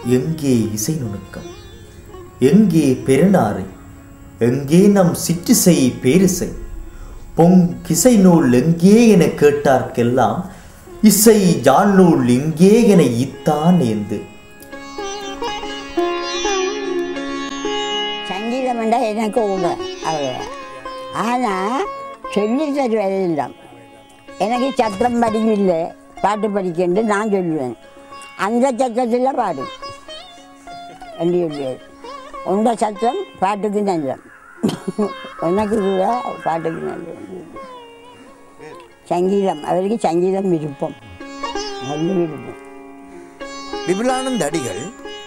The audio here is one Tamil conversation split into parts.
எங்கே இசை நுணுக்கம், எங்கே பெருநாறு, எங்கே நம் சிற்றிசை பேரிசை, பொங்கிசை நூல் எங்கே என கேட்டார்க்கெல்லாம் இசை ஜான் நூல் எங்கே என இத்தான் ஏந்து. சங்கீதம் என்றால் எனக்கு உண்டு அவ்வளோ. ஆனால் சொல்லி தருவதில்லை. எனக்கு சத்தம் படிக்கவில்லை, பாட்டு படிக்கின்ற நான் சொல்லுவேன். அந்த சத்தத்தில் பாடு என்று சொல்லுவேன். உண்ட சத்தம் பாட்டுக்கு நல்ல, உனக்கு கூட பாட்டுக்கு நல்ல. சங்கீதம் அவருக்கு சங்கீதம் விருப்பம், நல்ல விருப்பம். விபுலானந்த அடிகள்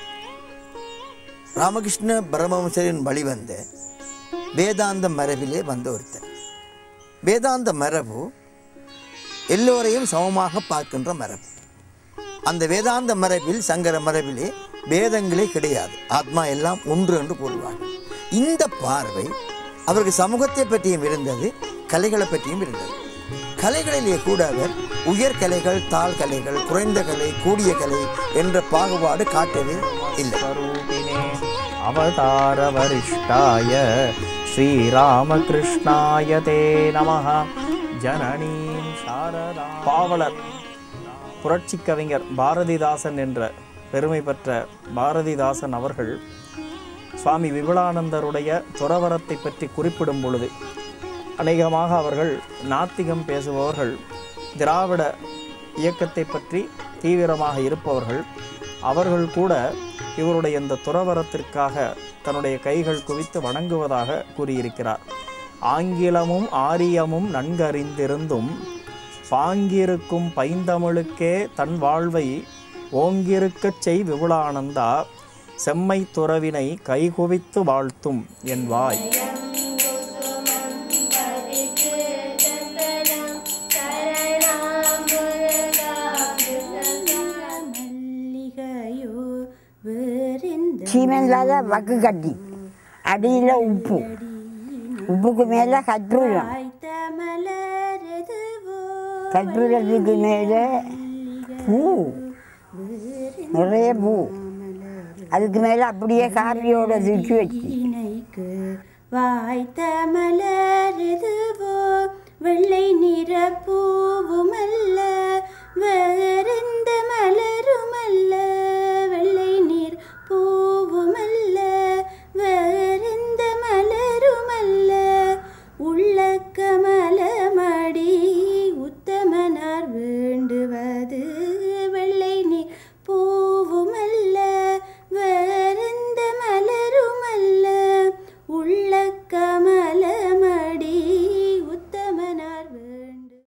ராமகிருஷ்ண பரமஹம்சரின் வழிவந்த வேதாந்த மரபிலே வந்த ஒருத்தர். வேதாந்த மரபு எல்லோரையும் சமமாக பார்க்கின்ற மரபு. அந்த வேதாந்த மரபில், சங்கர மரபிலே வேதங்களே கிடையாது, ஆத்மா எல்லாம் ஒன்று என்று கூறுவார்கள். இந்த பார்வை அவருக்கு சமூகத்தை பற்றியும் இருந்தது, கலைகளை பற்றியும் இருந்தது. கலைகளிலே கூட அவர் உயர் கலைகள், தாழ் கலைகள், குறைந்த கலை, கூடிய கலை என்ற பாகுபாடு காட்டவே இல்லை. அவதார வரிஷ்டாய ஸ்ரீராமகிருஷ்ணாய தே நமஹ. ஜனனீம் சாரதா. பாவலர் புரட்சி கவிஞர் பாரதிதாசன் என்ற பெருமை பெற்ற பாரதிதாசன் அவர்கள் சுவாமி விபுலானந்தருடைய துறவரத்தை பற்றி குறிப்பிடும் பொழுது, அநேகமாக அவர்கள் நாத்திகம் பேசுபவர்கள், திராவிட இயக்கத்தை பற்றி தீவிரமாக இருப்பவர்கள், அவர்கள் கூட இவருடைய இந்த துறவரத்திற்காக தன்னுடைய கைகள் குவித்து வணங்குவதாக கூறியிருக்கிறார். ஆங்கிலமும் ஆரியமும் நன்கறிந்திருந்தும் பாங்கிருக்கும் பைந்தமிழுக்கே தன் வாழ்வை ஓங்கிருக்கச் செய் விபுலானந்தா, செம்மை துறவினை கைகுவித்து வாழ்த்தும் என் வாய். சீமென்லாத வக்கு கட்டி, அடியில் உப்பு, உப்புக்கு மேலே கற்பூரம், கற்பூரத்துக்கு மேலே பூ, நிறைய பூ, அதுக்கு மேலே அப்படியே காப்பியோட தூக்கி வச்சு, வாய்த்த மலர் எதுவோ வெள்ளை நிற பூ